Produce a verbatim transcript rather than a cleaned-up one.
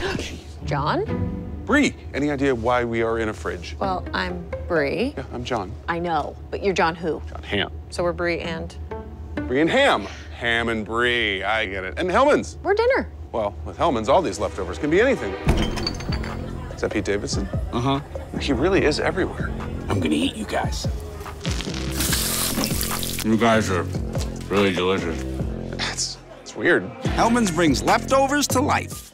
Jon? Brie, any idea why we are in a fridge? Well, I'm Brie. Yeah, I'm Jon. I know, but you're Jon who? Jon Hamm. So we're Brie and? Brie and Hamm. Hamm and Brie, I get it. And Hellmanns. We're dinner. Well, with Hellmanns, all these leftovers can be anything. Is that Pete Davidson? Uh-huh. He really is everywhere. I'm gonna eat you guys. You guys are really delicious. That's, that's weird. Hellmanns brings leftovers to life.